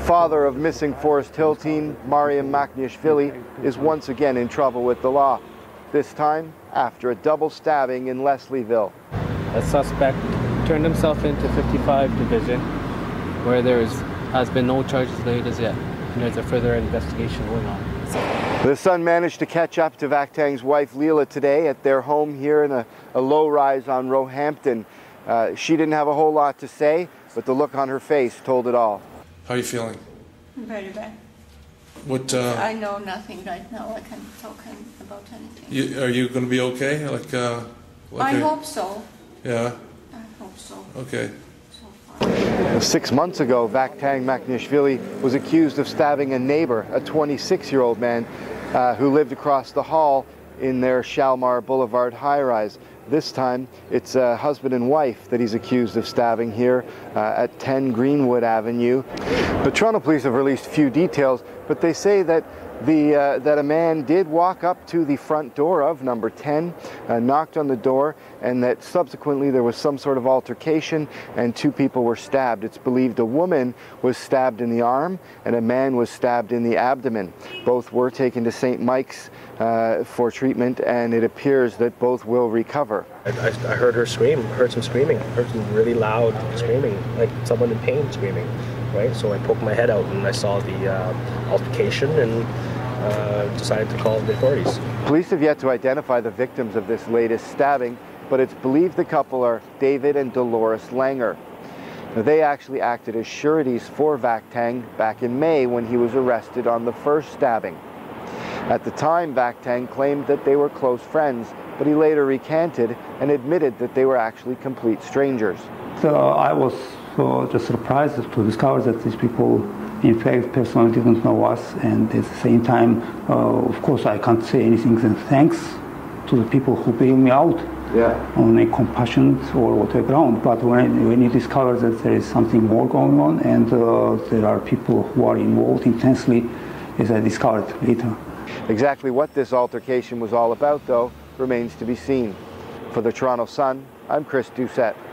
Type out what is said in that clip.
father of missing Forest Hill teen Mariam Makniashvili is once again in trouble with the law, this time after a double stabbing in Leslieville. A suspect turned himself into 55 Division, where has been no charges laid as yet, and there's a further investigation going on. The Sun managed to catch up to Vác Tang's wife Leela today at their home here in a low-rise on Roehampton. She didn't have a whole lot to say, but the look on her face told it all. How are you feeling? Very bad. What? I know nothing right now. I can't talk about anything. Are you going to be okay? I hope so. Yeah. I hope so. Okay. 6 months ago, Vác Tang Makniashvili was accused of stabbing a neighbor, a 26-year-old man who lived across the hall in their Shalmar Boulevard high-rise. This time, it's a husband and wife that he's accused of stabbing here at 10 Greenwood Avenue. The Toronto police have released few details, but they say that that a man did walk up to the front door of number 10, knocked on the door, and that subsequently there was some sort of altercation and 2 people were stabbed. It's believed a woman was stabbed in the arm and a man was stabbed in the abdomen. Both were taken to St. Mike's for treatment, and it appears that both will recover. I heard her scream, heard some screaming, heard some really loud screaming, like someone in pain screaming. Right, so I poked my head out and I saw the altercation and decided to call the authorities. Police have yet to identify the victims of this latest stabbing, but it's believed the couple are David and Dolores Langer. Now, they actually acted as sureties for Vác Tang back in May when he was arrested on the first stabbing. At the time, Vác Tang claimed that they were close friends, but he later recanted and admitted that they were actually complete strangers. So I was just surprised to discover that these people, in fact, personally didn't know us, and at the same time, of course, I can't say anything than thanks to the people who bailed me out on a compassionate or whatever ground. But when you discover that there is something more going on, and there are people who are involved intensely, as I discovered later. Exactly what this altercation was all about, though, remains to be seen. For the Toronto Sun, I'm Chris Doucette.